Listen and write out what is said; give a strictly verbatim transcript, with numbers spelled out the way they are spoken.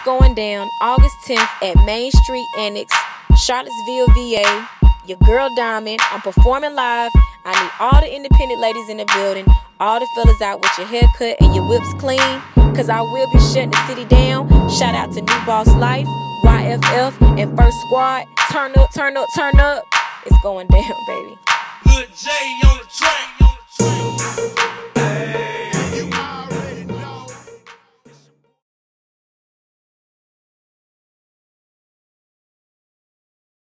going down August tenth at Main Street Annex, Charlottesville, V A. Your girl Diamond. I'm performing live. I need all the independent ladies in the building, all the fellas out with your haircut and your whips clean, cause I will be shutting the city down. Shout out to New Boss Life, Y F F, and First Squad. Turn up, turn up, turn up. It's going down, baby. Good J on the track.